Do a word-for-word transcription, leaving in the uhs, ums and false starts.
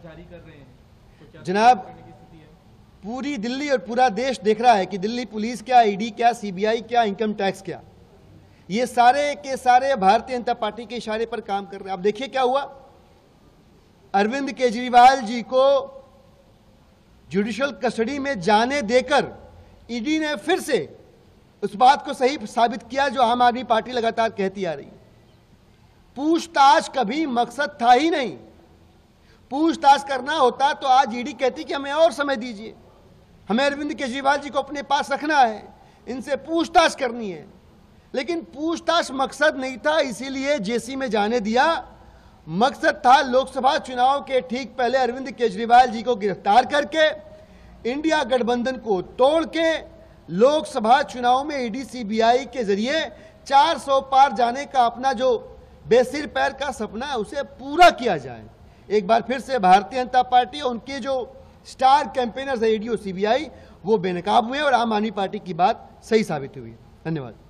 जारी कर रहे हैं तो क्या जनाब, करने की स्थिति है? पूरी दिल्ली और पूरा देश देख रहा है कि दिल्ली पुलिस क्या, ईडी क्या, सीबीआई क्या, इनकम टैक्स क्या, ये सारे के सारे भारतीय जनता पार्टी के इशारे पर काम कर रहे हैं। अब देखिए क्या हुआ, अरविंद केजरीवाल जी को जुडिशियल कस्टडी में जाने देकर ईडी ने फिर से उस बात को सही साबित किया जो आम आदमी पार्टी लगातार कहती आ रही है। पूछताछ कभी मकसद था ही नहीं। पूछताछ करना होता तो आज ईडी कहती कि हमें और समय दीजिए, हमें अरविंद केजरीवाल जी को अपने पास रखना है, इनसे पूछताछ करनी है। लेकिन पूछताछ मकसद नहीं था, इसीलिए जेसी में जाने दिया। मकसद था लोकसभा चुनाव के ठीक पहले अरविंद केजरीवाल जी को गिरफ्तार करके इंडिया गठबंधन को तोड़ के लोकसभा चुनाव में ईडी सीबीआई के जरिए चार सौ पार जाने का अपना जो बेसिर पैर का सपना है उसे पूरा किया जाए। एक बार फिर से भारतीय जनता पार्टी और उनके जो स्टार कैंपेनर्स है ईडी और सीबीआई वो बेनकाब हुए और आम आदमी पार्टी की बात सही साबित हुई। धन्यवाद।